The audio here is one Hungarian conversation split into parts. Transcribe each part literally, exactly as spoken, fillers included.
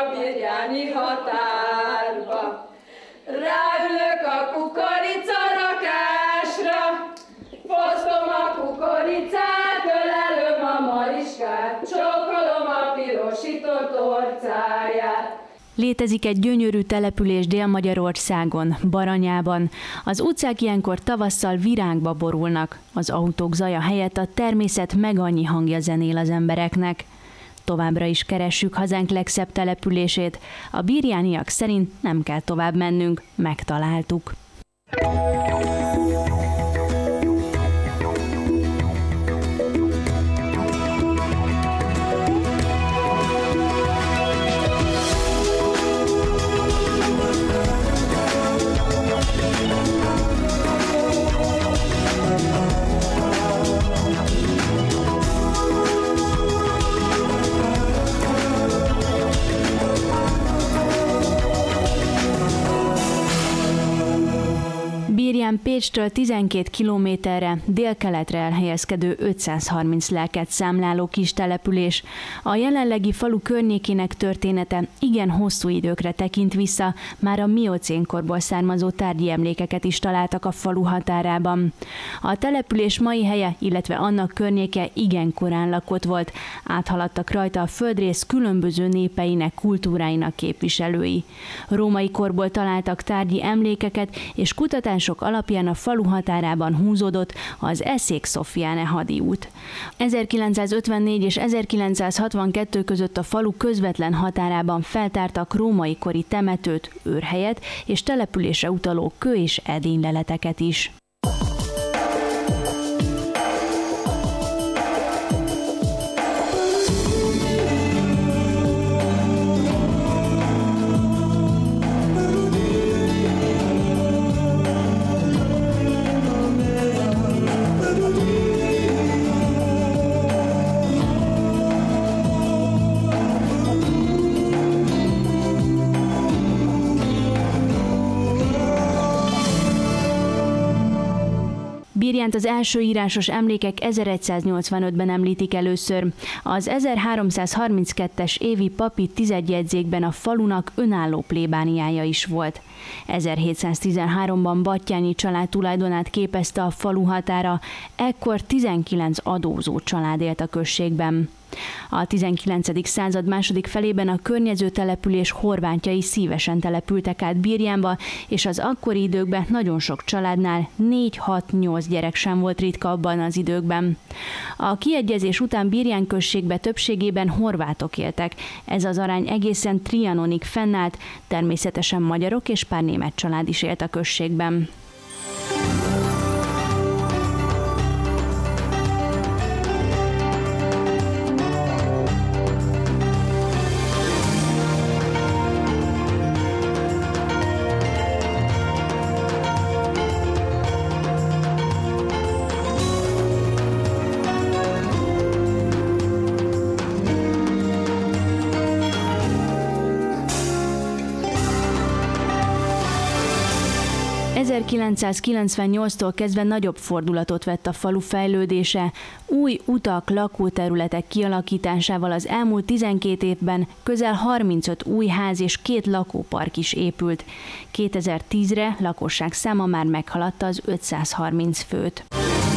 birjáni határba. Ráülök a kukorica rakásra, fosztom a kukoricát, ölelöm a mariskát, csókolom a pirosított orcáját. Létezik egy gyönyörű település Dél-Magyarországon, Baranyában. Az utcák ilyenkor tavasszal virágba borulnak. Az autók zaja helyett a természet meg annyi hangja zenél az embereknek. Továbbra is keressük hazánk legszebb települését. A birjániak szerint nem kell tovább mennünk, megtaláltuk. Birján Pécstől tizenkét kilométerre délkeletre elhelyezkedő ötszázharminc lelket számláló kis település. A jelenlegi falu környékének története igen hosszú időkre tekint vissza, már a miocénkorból származó tárgyi emlékeket is találtak a falu határában. A település mai helye, illetve annak környéke igen korán lakott volt, áthaladtak rajta a földrész különböző népeinek, kultúráinak képviselői. Római korból találtak tárgyi emlékeket, és kutatások alapján a falu határában húzódott az Eszék-Szofiáne hadiút. ezerkilencszázötvennégy és ezerkilencszázhatvankettő között a falu közvetlen határában feltártak római kori temetőt, őrhelyet és településre utaló kő- és edényleleteket is. Birjánt az első írásos emlékek ezeregyszáznyolcvanötben említik először. Az ezerháromszázharminckettes évi papi tizedjegyzékben a falunak önálló plébániája is volt. ezerhétszáztizenháromban Batthyány család tulajdonát képezte a falu határa, ekkor tizenkilenc adózó család élt a községben. A tizenkilencedik század második felében a környező település horvátjai szívesen települtek át Birjánba, és az akkori időkben nagyon sok családnál négy-hat-nyolc gyerek sem volt ritka abban az időkben. A kiegyezés után Birján községbe többségében horvátok éltek. Ez az arány egészen Trianonig fennállt, természetesen magyarok és pár német család is élt a községben. ezerkilencszázkilencvennyolctól kezdve nagyobb fordulatot vett a falu fejlődése. Új utak, lakóterületek kialakításával az elmúlt tizenkét évben közel harmincöt új ház és két lakópark is épült. kétezer-tízre lakosság száma már meghaladta az ötszázharminc főt.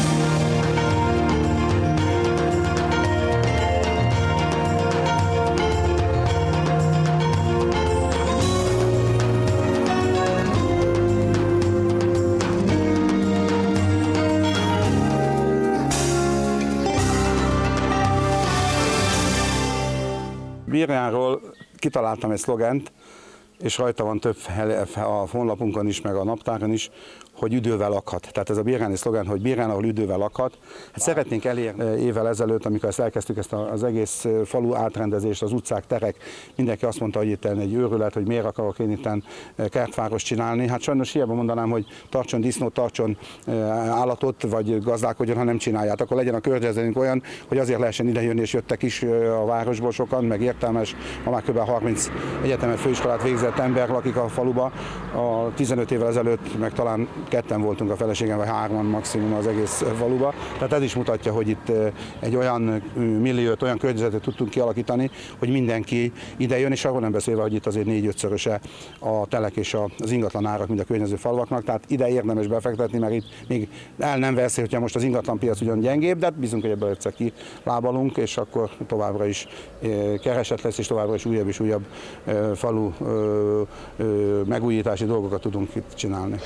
Birjánról kitaláltam egy szlogent, és rajta van több a honlapunkon is, meg a naptáron is, hogy üdővel lakhat. Tehát ez a birjáni szlogen, hogy Birján, ahol üdővel lakhat. Hát szeretnénk elérni évvel ezelőtt, amikor ezt elkezdtük, ezt az egész falu átrendezést, az utcák, terek, mindenki azt mondta, hogy itt egy őrület, hogy miért akarok én itt kertváros csinálni. Hát sajnos hiába mondanám, hogy tartson disznót, tartson állatot, vagy gazdálkodjon, ha nem csinálják. Akkor legyen a környezetünk olyan, hogy azért lehessen idejönni, és jöttek is a városból sokan, meg értelmes, ma már kb. harminc egyetemet, főiskolát végzett évtized ember lakik a faluba, a tizenöt évvel ezelőtt meg talán ketten voltunk a feleségem, vagy hárman maximum az egész faluba. Tehát ez is mutatja, hogy itt egy olyan milliót, olyan környezetet tudtunk kialakítani, hogy mindenki ide jön, és arról nem beszélve, hogy itt azért négy-ötszöröse a telek és az ingatlan árak, mint a környező falvaknak, tehát ide érdemes befektetni, mert itt még el nem veszi, hogyha most az ingatlanpiac ugyan gyengébb, de hát bízunk, hogy ebből egyszer kilábalunk, és akkor továbbra is kereset lesz, és továbbra is újabb és újabb falu megújítási dolgokat tudunk itt csinálni.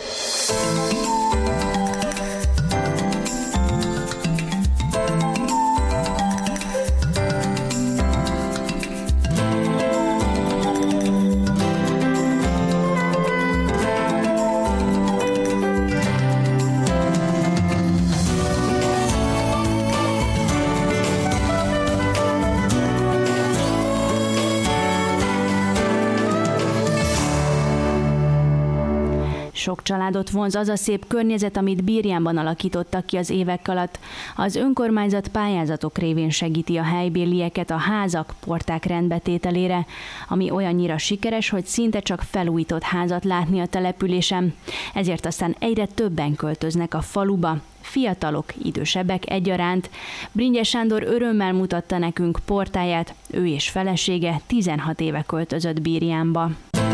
Sok családot vonz az a szép környezet, amit Birjánban alakítottak ki az évek alatt. Az önkormányzat pályázatok révén segíti a helybélieket a házak, porták rendbetételére, ami olyannyira sikeres, hogy szinte csak felújított házat látni a településen. Ezért aztán egyre többen költöznek a faluba, fiatalok, idősebbek egyaránt. Bringye Sándor örömmel mutatta nekünk portáját, ő és felesége tizenhat éve költözött Birjánba.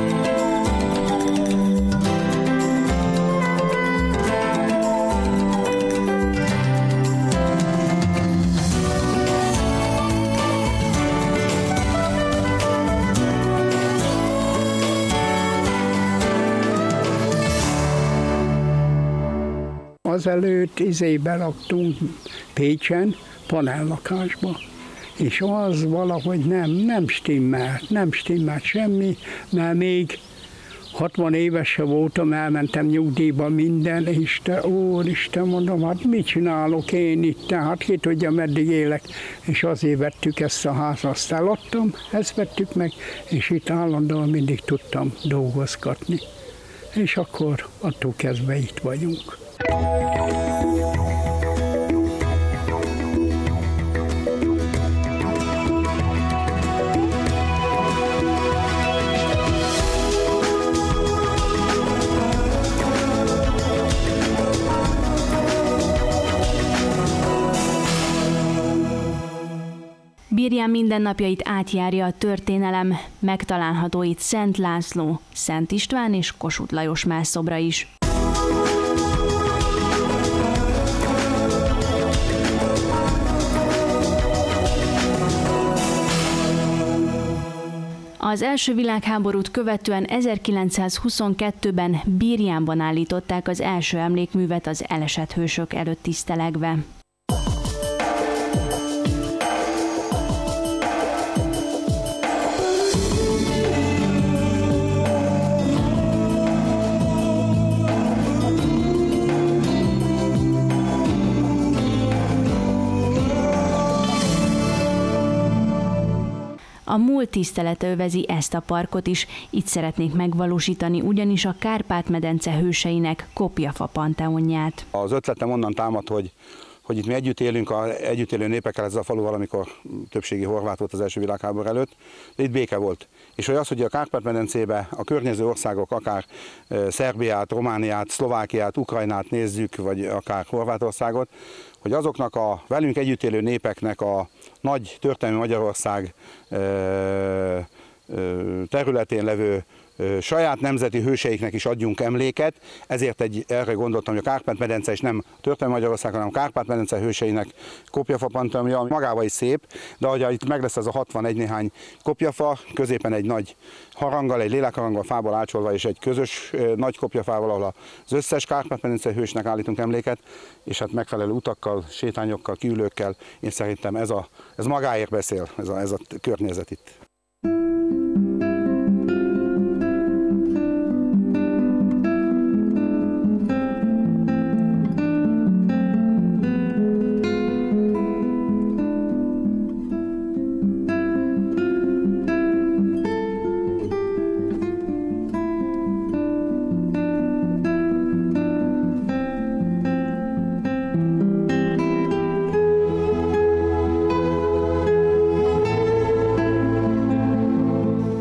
Azelőtt izébe laktunk Pécsen, panellakásba, és az valahogy nem, nem stimmelt, nem stimmelt semmi, mert még hatvan éves se voltam, elmentem nyugdíjba minden, Isten, Úristen, mondom, hát mit csinálok én itt, hát ki tudja, meddig élek, és azért vettük ezt a házat, aztán adtam, ezt vettük meg, és itt állandóan mindig tudtam dolgozgatni. És akkor attól kezdve itt vagyunk. Birján mindennapjait átjárja a történelem, megtalálható itt Szent László, Szent István és Kossuth Lajos mászobra is. Az első világháborút követően ezerkilencszázhuszonkettőben Birjánban állították az első emlékművet az elesett hősök előtt tisztelegve. A múlt tisztelete övezi ezt a parkot is, itt szeretnék megvalósítani ugyanis a Kárpát-medence hőseinek kopjafa panteonját. Az ötletem onnan támad, hogy, hogy itt mi együtt élünk, a, együtt élő népekkel ez a faluval, amikor többségi horvát volt az első világháború előtt, de itt béke volt. És hogy az, hogy a Kárpát-medencébe a környező országok, akár Szerbiát, Romániát, Szlovákiát, Ukrajnát nézzük, vagy akár Horvátországot, hogy azoknak a velünk együtt élő népeknek a nagy történelmi Magyarország területén levő saját nemzeti hőseiknek is adjunk emléket, ezért egy, erre gondoltam, hogy a Kárpát-medence is nem történelmi Magyarország, hanem a Kárpát-medence hőseinek kopjafa panteonja, ami magában is szép, de ahogy itt meg lesz ez a hatvanegy néhány kopjafa, középen egy nagy haranggal, egy lélekharanggal fából ácsolva, és egy közös nagy kopjafával, ahol az összes Kárpát-medence hősnek állítunk emléket, és hát megfelelő utakkal, sétányokkal, kiülőkkel, én szerintem ez, a, ez magáért beszél, ez a, ez a környezet itt.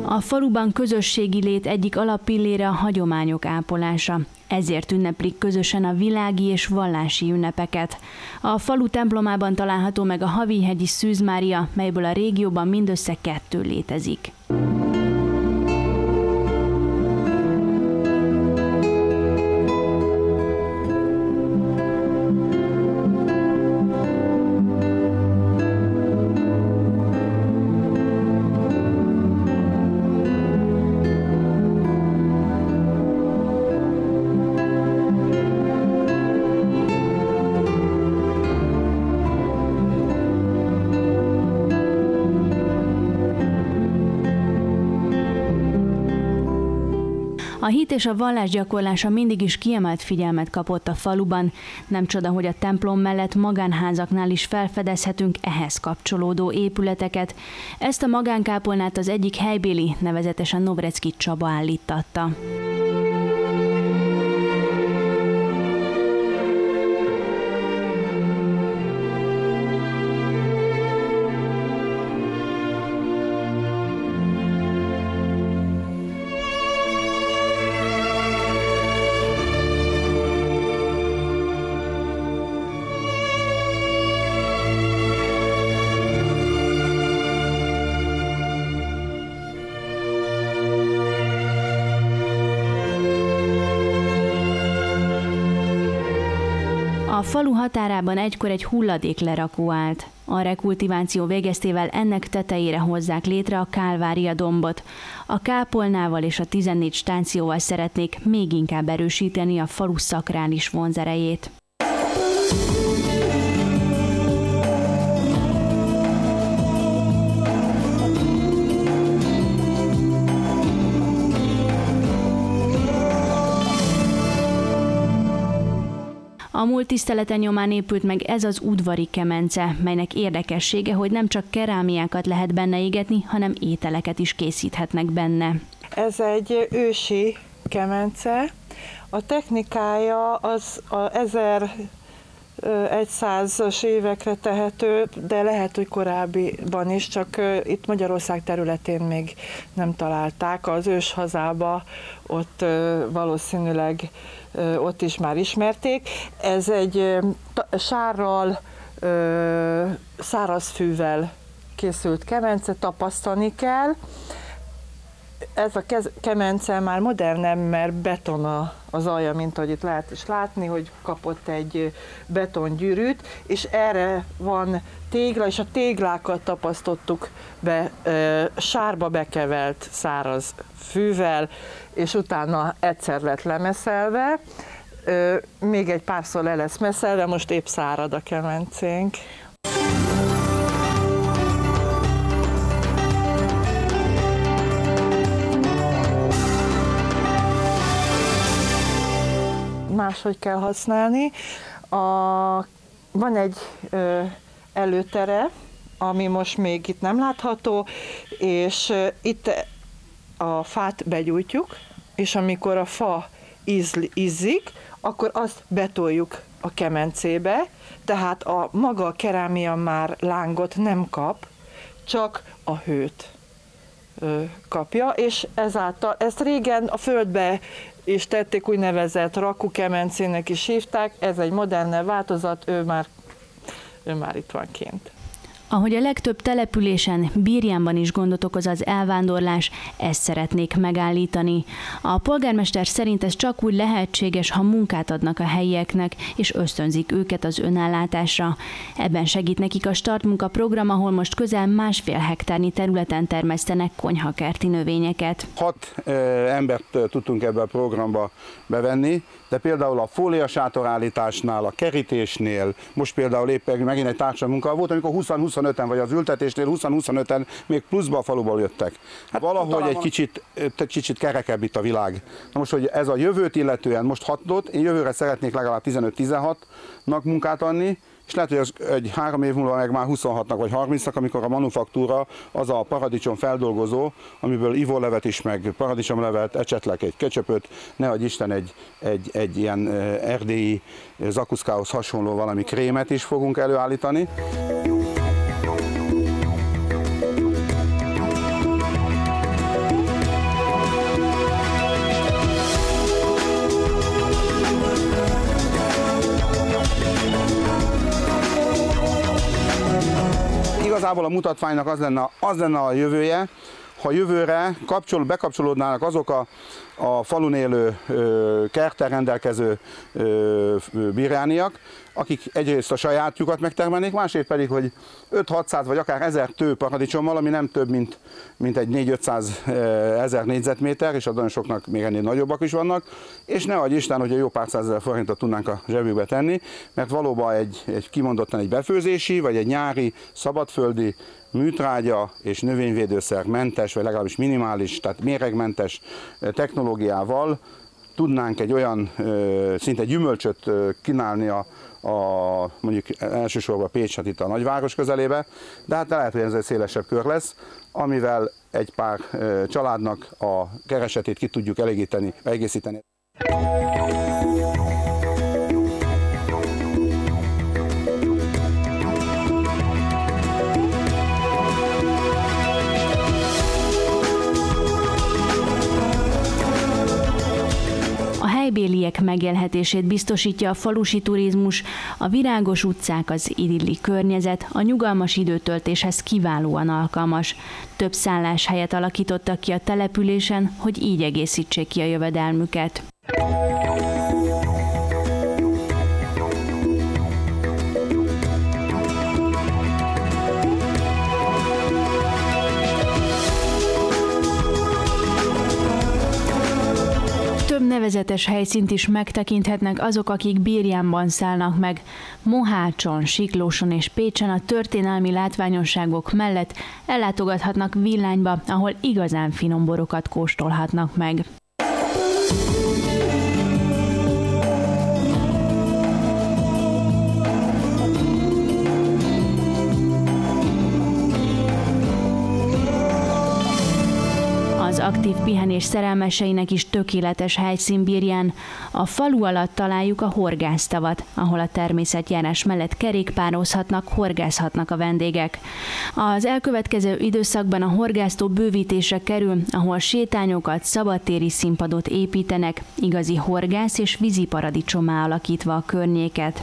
A faluban közösségi lét egyik alappillére a hagyományok ápolása. Ezért ünneplik közösen a világi és vallási ünnepeket. A falu templomában található meg a Havihegyi Szűz Mária, melyből a régióban mindössze kettő létezik. A hit és a vallás gyakorlása mindig is kiemelt figyelmet kapott a faluban. Nem csoda, hogy a templom mellett magánházaknál is felfedezhetünk ehhez kapcsolódó épületeket. Ezt a magánkápolnát az egyik helybéli, nevezetesen Novrecki Csaba állíttatta. A falu határában egykor egy hulladéklerakó állt. A rekultiváció végeztével ennek tetejére hozzák létre a Kálvária dombot. A kápolnával és a tizennégy stációval szeretnék még inkább erősíteni a falu szakrális vonzerejét. A múlt tisztelete nyomán épült meg ez az udvari kemence, melynek érdekessége, hogy nem csak kerámiákat lehet benne égetni, hanem ételeket is készíthetnek benne. Ez egy ősi kemence. A technikája az a ezerszázas évekre tehető, de lehet, hogy korábbiban is, csak itt Magyarország területén még nem találták. Az őshazába ott valószínűleg ott is már ismerték. Ez egy sárral, szárazfűvel készült kemence, tapasztani kell. Ez a kemence már modernebb, mert beton az alja, mint ahogy itt lehet is látni, hogy kapott egy betongyűrűt, és erre van tégla, és a téglákat tapasztottuk be sárba bekevelt száraz fűvel, és utána egyszer lett lemeszelve, még egy párszor le lesz meszelve, most épp szárad a kemencénk. Máshogy kell használni. A, van egy ö, előtere, ami most még itt nem látható, és ö, itt a fát begyújtjuk, és amikor a fa ízl, ízzik, akkor azt betoljuk a kemencébe, tehát a maga a kerámia már lángot nem kap, csak a hőt ö, kapja, és ezáltal, ezt régen a földbe és tették, úgynevezett rakukemencének is hívták, ez egy modernebb változat, ő már, ő már itt van kint. Ahogy a legtöbb településen, Birjánban is gondot okoz az elvándorlás, ezt szeretnék megállítani. A polgármester szerint ez csak úgy lehetséges, ha munkát adnak a helyieknek, és ösztönzik őket az önállátásra. Ebben segít nekik a Startmunka program, ahol most közel másfél hektárnyi területen termesztenek konyhakerti növényeket. Hat e, embert tudtunk ebbe a programba bevenni, de például a fóliasátorállításnál, a kerítésnél, most például éppen megint egy társadalmi munka volt, amikor húsz-huszonöten, vagy az ültetésnél húsz-huszonöten még pluszba a faluból jöttek. Hát valahogy egy kicsit, egy kicsit kerekebb itt a világ. Na most, hogy ez a jövőt illetően most hatott, én jövőre szeretnék legalább tizenöt-tizenhatnak munkát adni, és lehet, hogy az egy három év múlva meg már huszonhatnak vagy harmincnak, amikor a manufaktúra, az a paradicsom feldolgozó, amiből ivólevet is, meg paradicsomlevet, esetleg egy kecsöpöt, nehogy Isten egy, egy, egy ilyen erdélyi zakuszkához hasonló valami krémet is fogunk előállítani. igazából a mutatványnak az lenne, az lenne a jövője, ha jövőre kapcsol, bekapcsolódnának azok a, a falun élő ö, kerttel rendelkező ö, birjániak, akik egyrészt a sajátjukat megtermelnék, másrészt pedig, hogy öt-hatszáz vagy akár ezer tő paradicsommal, ami nem több, mint, mint egy négy-ötszáz ezer négyzetméter, és nagyon soknak még ennél nagyobbak is vannak, és ne adj Isten, hogy a jó pár százezer forintot tudnánk a zsebükbe tenni, mert valóban egy, egy kimondottan egy befőzési, vagy egy nyári, szabadföldi, műtrágya és növényvédőszer mentes, vagy legalábbis minimális, tehát méregmentes technológiával tudnánk egy olyan szinte gyümölcsöt kínálni a, a mondjuk elsősorban Pécs, hát itt a nagyváros közelébe, de hát lehet, hogy ez egy szélesebb kör lesz, amivel egy pár családnak a keresetét ki tudjuk elégíteni, egészíteni. A helybéliek megélhetését biztosítja a falusi turizmus, a virágos utcák, az idilli környezet a nyugalmas időtöltéshez kiválóan alkalmas. Több szálláshelyet alakítottak ki a településen, hogy így egészítsék ki a jövedelmüket. Több nevezetes helyszínt is megtekinthetnek azok, akik Birjánban szállnak meg. Mohácson, Siklóson és Pécsen a történelmi látványosságok mellett ellátogathatnak Villányba, ahol igazán finom borokat kóstolhatnak meg. Az aktív pihenés szerelmeseinek is tökéletes helyszín Birján. A falu alatt találjuk a horgásztavat, ahol a természetjárás mellett kerékpározhatnak, horgászhatnak a vendégek. Az elkövetkező időszakban a horgásztó bővítésre kerül, ahol sétányokat, szabadtéri színpadot építenek, igazi horgász és víziparadicsommá alakítva a környéket.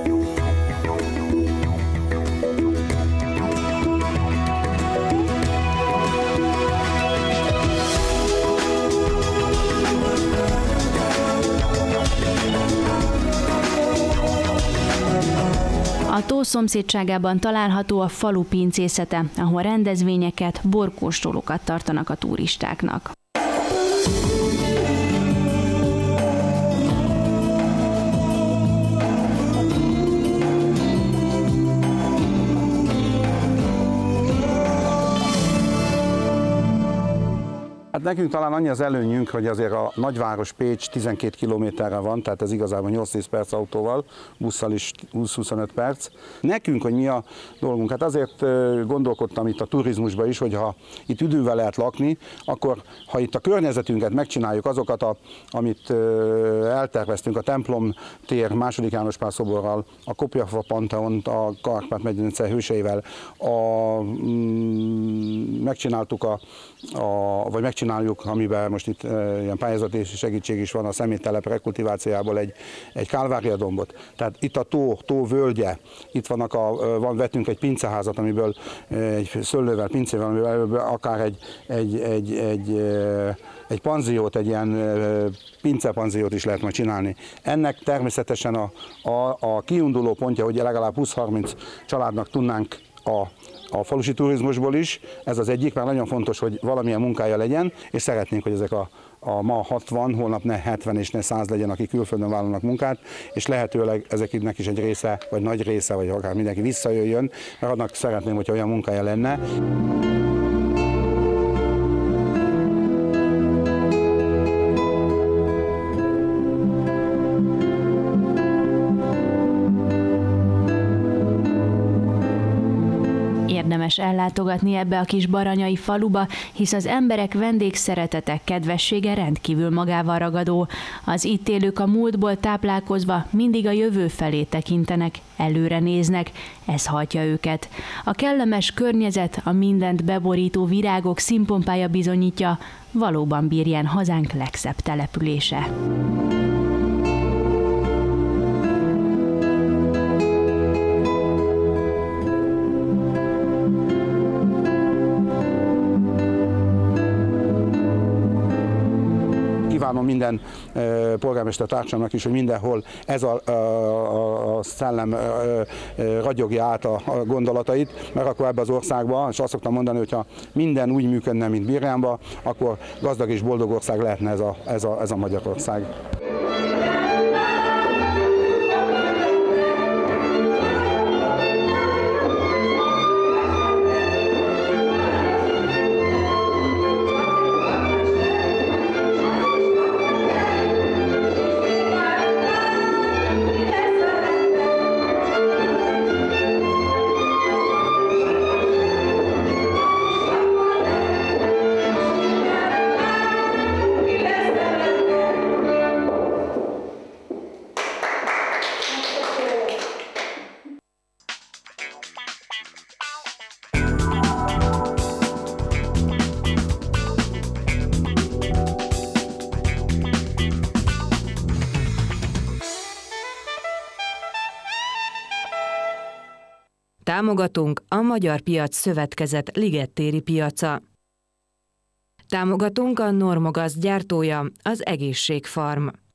A tó szomszédságában található a falu pincészete, ahol rendezvényeket, borkóstolókat tartanak a turistáknak. Hát nekünk talán annyi az előnyünk, hogy azért a nagyváros Pécs tizenkét kilométerre van, tehát ez igazából nyolc-tíz perc autóval, busszal is húsz-huszonöt perc. Nekünk, hogy mi a dolgunk, hát azért gondolkodtam itt a turizmusban is, hogy ha itt üdülve lehet lakni, akkor ha itt a környezetünket megcsináljuk, azokat, a, amit elterveztünk, a templom tér második János Pál szoborral, a Kopjafa Panteont, a Kárpát-medence hőseivel, a, mm, megcsináltuk a, a vagy megcsináljuk, amiben most itt e, ilyen pályázati segítség is van a szeméttelep rekultivációjából egy, egy kálváriadombot. Tehát itt a tó, tó völgye, itt vannak a, van, vettünk egy pinceházat, amiből egy szőlővel, pincével, amiből akár egy, egy, egy, egy, egy panziót, egy ilyen pincepanziót is lehet majd csinálni. Ennek természetesen a, a, a kiinduló pontja, hogy legalább húsz-harminc családnak tudnánk a a falusi turizmusból is, ez az egyik, mert nagyon fontos, hogy valamilyen munkája legyen, és szeretnénk, hogy ezek a, a ma hatvan, holnap ne hetven és ne száz legyen, akik külföldön vállalnak munkát, és lehetőleg ezeknek is egy része, vagy nagy része, vagy akár mindenki visszajöjjön, mert annak szeretném, hogyha olyan munkája lenne. Érdemes ellátogatni ebbe a kis baranyai faluba, hisz az emberek vendégszeretete, kedvessége rendkívül magával ragadó. Az itt élők a múltból táplálkozva mindig a jövő felé tekintenek, előre néznek, ez hajtja őket. A kellemes környezet, a mindent beborító virágok színpompája bizonyítja, valóban Birján hazánk legszebb települése. kívánom minden polgármester társamnak is, hogy mindenhol ez a, a, a szellem ragyogja át a, a gondolatait, mert akkor ebbe az országba, és azt szoktam mondani, hogyha minden úgy működne, mint Birjánban, akkor gazdag és boldog ország lehetne ez a, ez a, ez a Magyarország. Támogatunk a Magyar Piac Szövetkezet ligettéri piaca. Támogatunk a Normogaz gyártója, az Egészségfarm.